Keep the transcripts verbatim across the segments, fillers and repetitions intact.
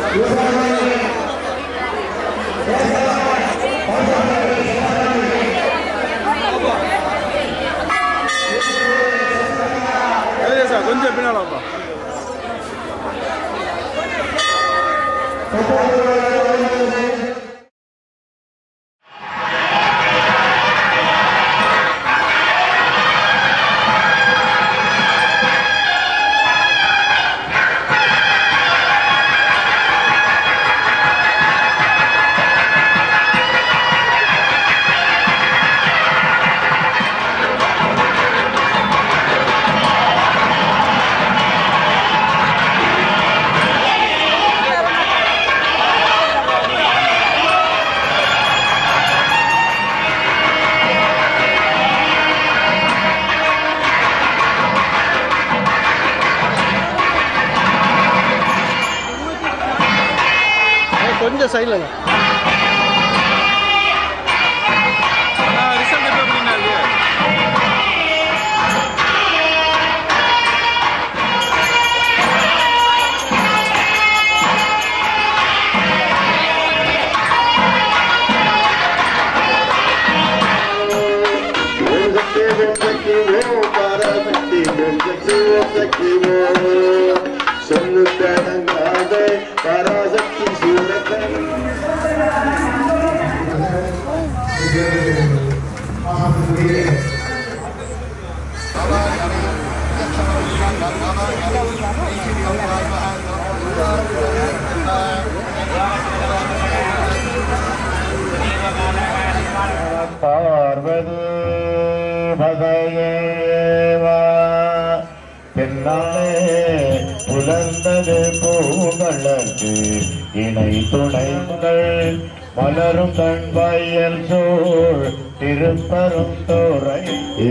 கொஞ்சம் பின்னால கொஞ்சம் சைடில் ரிசல்ட் எப்போ எப்படின்னா பார்வதி பதையேவா பெண்ணாலே புலர்ந்தது பூங்களுக்கு இணை துணைகள் மலரும் கண் வயல் சூழ் திருப்பரும் தோரை.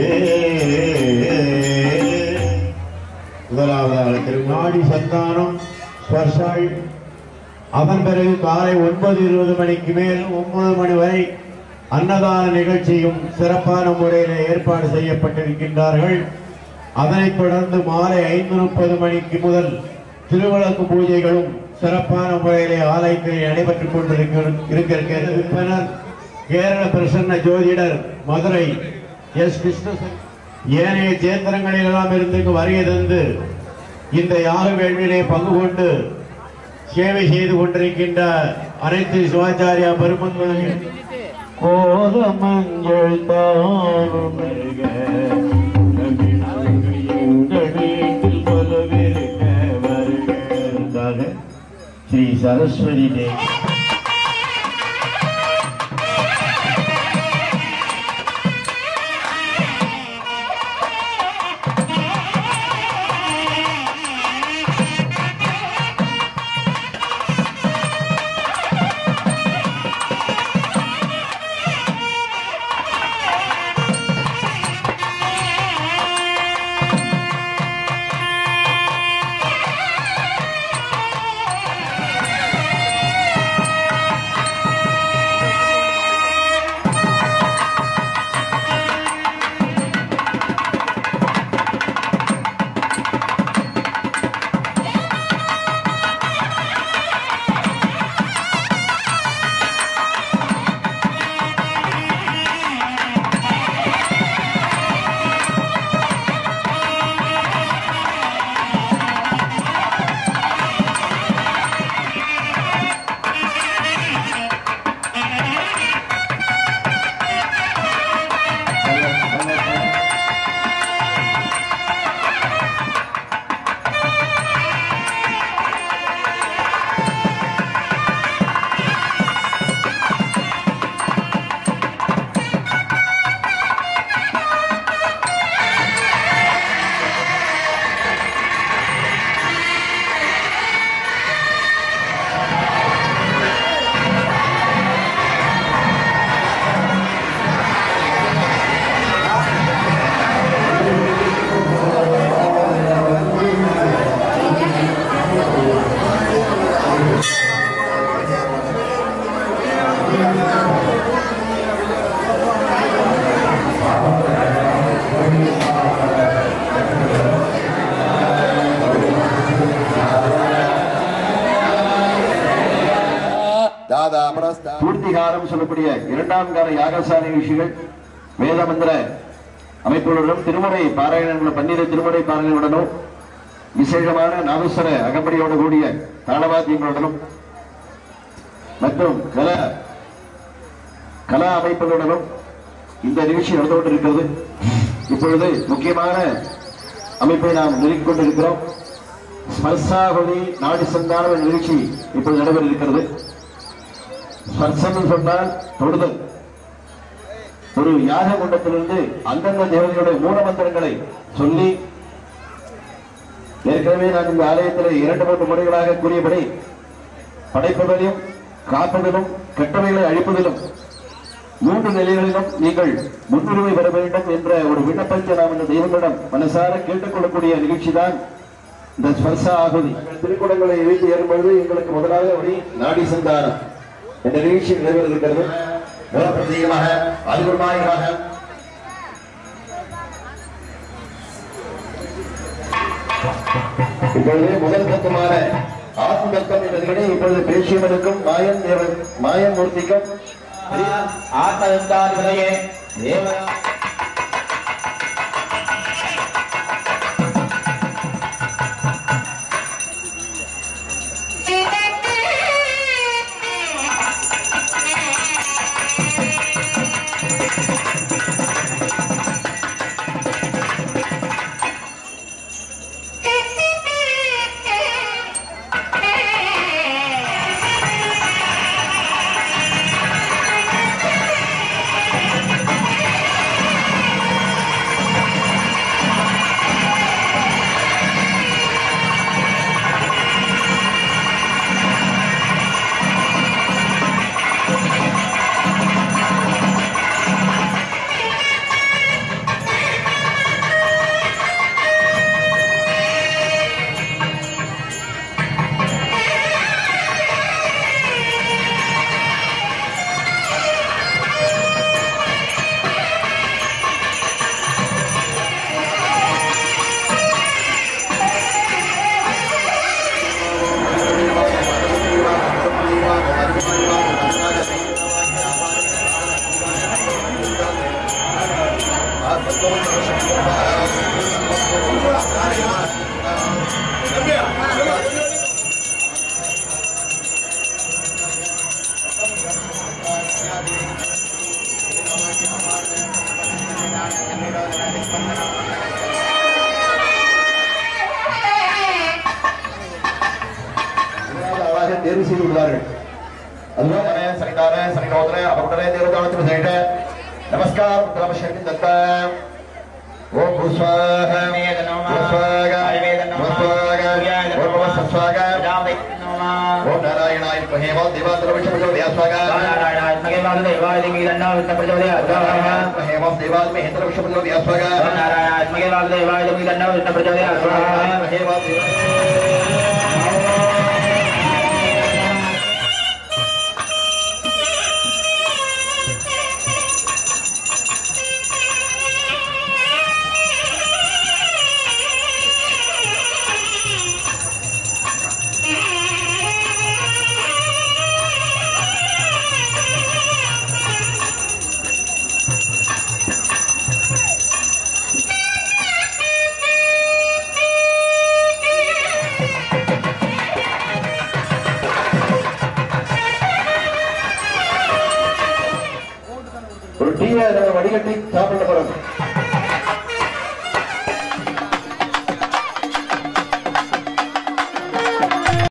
முதலாவதாக திருநாடி சந்தானம் ஸ்பர்ஷாள். அதன் பிறகு காலை ஒன்பது இருபது மணிக்கு மேல் ஒன்பது மணி வரை அன்னதான நிகழ்ச்சியும் சிறப்பான முறையில் ஏற்பாடு செய்யப்பட்டிருக்கின்றார்கள். அதனைத் தொடர்ந்து மாலை ஐந்து முப்பது மணிக்கு முதல் திருவிளக்கு பூஜைகளும் சிறப்பான முறையிலே ஆலயத்தில் நடைபெற்றுக் கொண்டிருக்கிறார். கேரள பிரசன்ன ஜோதிடர் மதுரை எஸ் கிருஷ்ண ஏனைய சேத்திரங்களில் எல்லாம் இருந்து வருகை தந்து இந்த யாக வேள்வியிலே பங்கு கொண்டு சேவை செய்து கொண்டிருக்கின்ற அனைத்து சிவாச்சாரியா பெருமக்களும் கோலமஞ்சள் தானும் श्री सरस्वती देवी பூர்த்திகாரம் சொல்லக்கூடிய இரண்டாம் கால யாகசாலை நிகழ்ச்சிகள் வேத மந்திர அமைப்புகளுடனும் திருமுறை பாராயணங்களும் பன்னிரு திருமுறை பாராயணங்களுடனும் விசேஷமான நாமஸ்வர அகம்படியோடு கூடிய தாளவாத்தியங்களுடனும் மற்றும் கல கலா அமைப்புகளுடனும் இந்த நிகழ்ச்சி நடந்து கொண்டிருக்கிறது. இப்பொழுது முக்கியமான அமைப்பை நாம் நெருங்கிக் கொண்டிருக்கிறோம். ஸ்பர்சாகுதி நாடி சந்தான நிகழ்ச்சி இப்பொழுது நடைபெற இருக்கிறது. ஸ்பர்சம் சொன்னால் தொடுதல். ஒரு யாக குண்டத்திலிருந்து அந்தந்த தேவதையுடைய மூல மந்திரங்களை சொல்லி ஏற்கனவே நான் இந்த ஆலயத்தில் இரண்டு மூன்று முறைகளாக கூறியபடி படைப்பதிலும் காப்பதிலும் கெட்டவைகளை அழிப்பதிலும் மூன்று நிலைகளிலும் நீங்கள் முன்னுரிமை பெற வேண்டும் என்ற ஒரு விண்ணப்பத்தை நாம் இந்த தெய்வங்களிடம் மனசார கேட்டுக்கொள்ளக்கூடிய நிகழ்ச்சி தான் இந்த ஸ்பர்ச ஆகுதி. திருக்குடங்களை வைத்து ஏறும்பொழுது எங்களுக்கு முதலாக வழி நாடி சந்தானம் என்ற நிகழ்ச்சி நிறைவேற இருக்கிறது. பிரத்யேகமாக அதிகமாக இப்பொழுது முதல் தத்துவமான ஆத்ம தத்துவம் என்ற நிகழ்ச்சி இப்பொழுது பேசியவனுக்கும் மாயன் தேவன் மாயன் மூர்த்திக்கும் ஆத்மதந்தாதிபதியே தேவ தேர்வு செய்துள்ளார்கள். நமஸ்கார் ஓம் பூஸ்வாக ஓம் நாராயணாய மகேவா தேவாந்திரவிஷ்ணு வியாஸ்வாக நாராயணாய மகேவால தேவாய திமிதன்னா விஷ்ணு பிரஜோதயாஸ்வாக மகேவா தேவாய மகேந்திர விஷ்ணு வியாஸ்வாக நாராயணாய மகேவால தேவாய திமிதன்னா விஷ்ணு பிரஜோதயாஸ்வாக மகேவா வடிகட்டி சாப்பிட போறோம்.